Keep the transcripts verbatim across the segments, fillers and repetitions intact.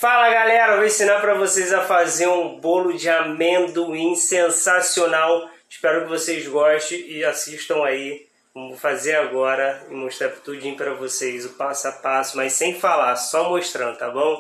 Fala galera, vou ensinar para vocês a fazer um bolo de amendoim sensacional. Espero que vocês gostem e assistam aí. Vamos fazer agora e mostrar tudinho para vocês, o passo a passo, mas sem falar, só mostrando, tá bom?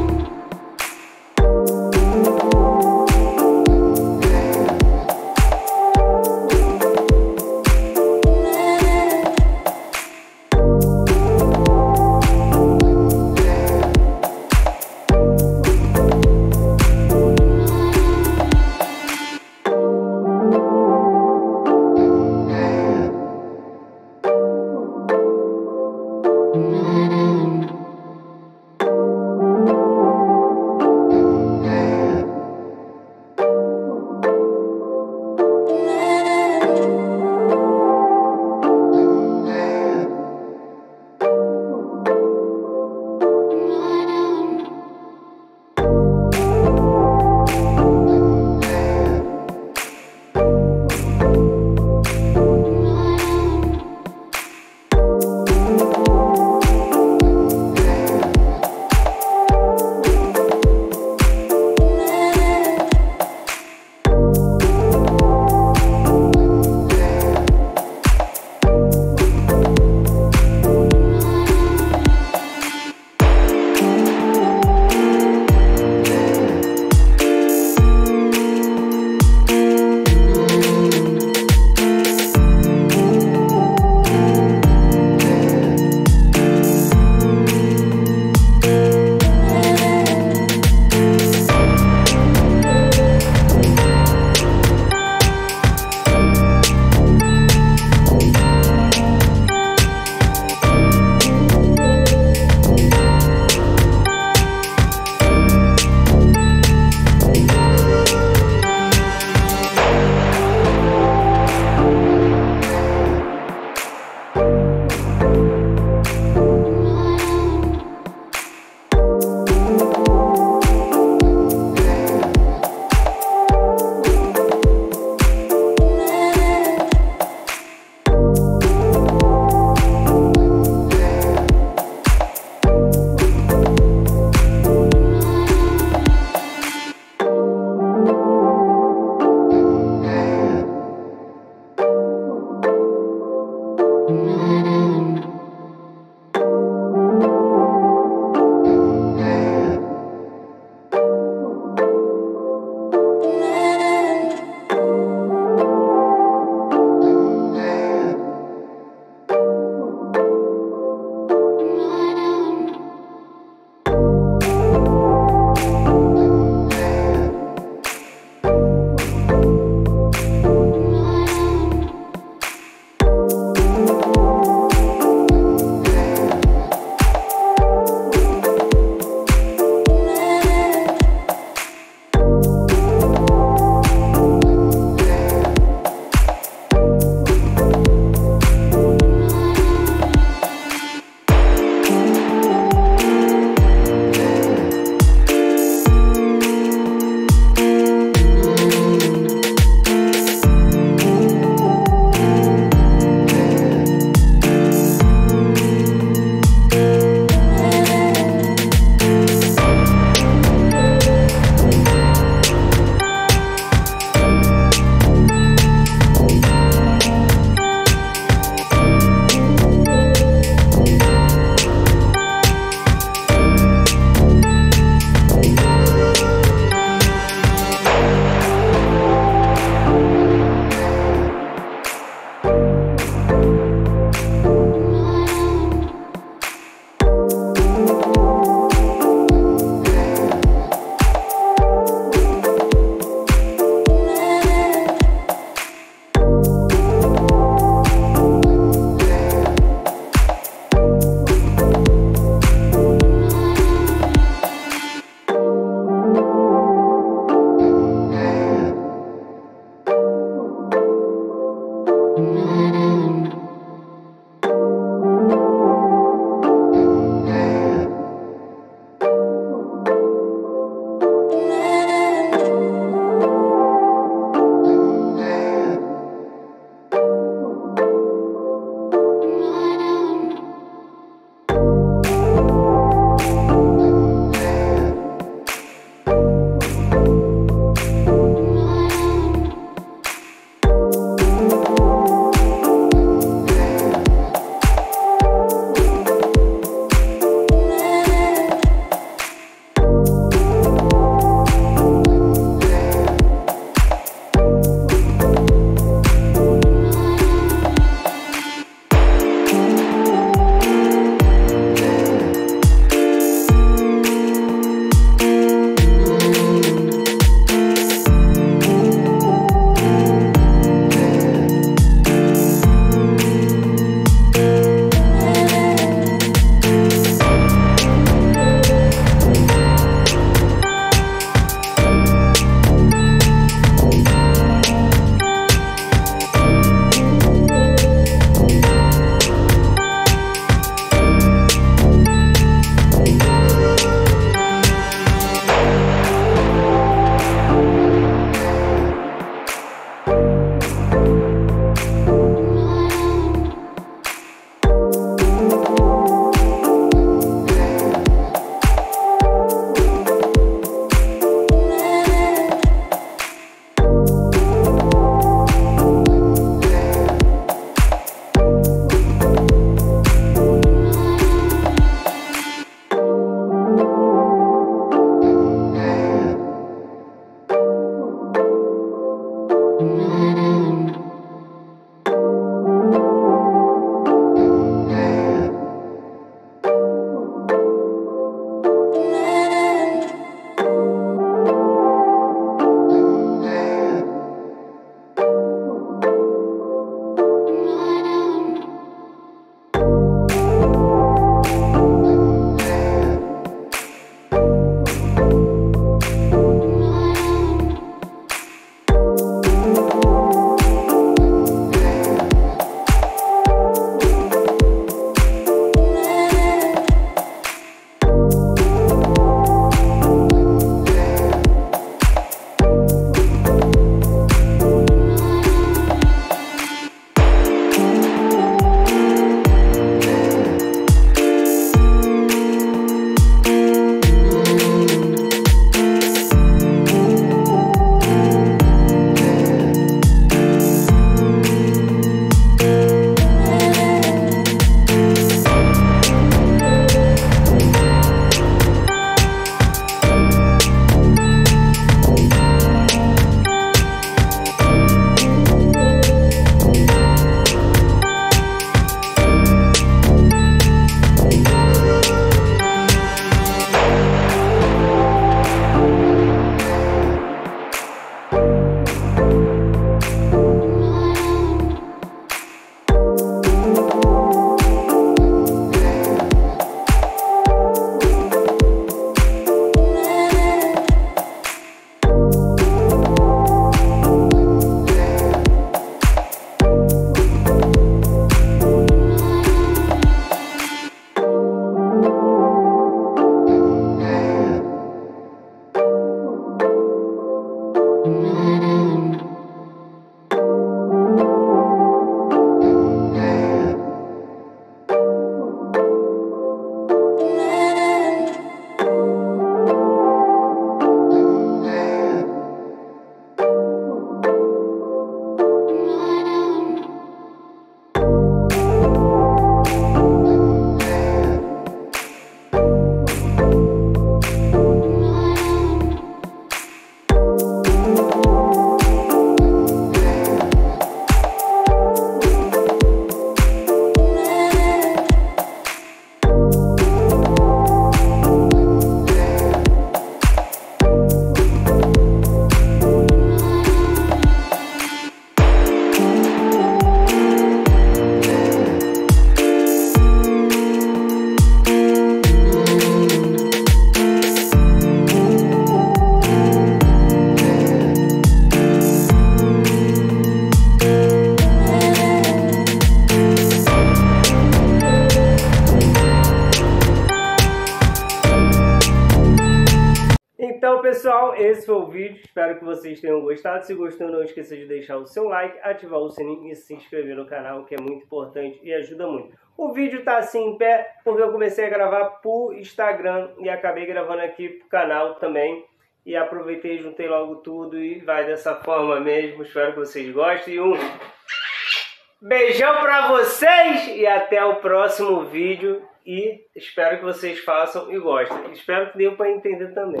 Então, pessoal, esse foi o vídeo. Espero que vocês tenham gostado. Se gostou, não esqueça de deixar o seu like, ativar o sininho e se inscrever no canal, que é muito importante e ajuda muito. O vídeo tá assim em pé porque eu comecei a gravar pro Instagram e acabei gravando aqui pro canal também. E aproveitei, juntei logo tudo e vai dessa forma mesmo. Espero que vocês gostem. Um beijão pra vocês e até o próximo vídeo. E espero que vocês façam e gostem. Espero que dê para entender também.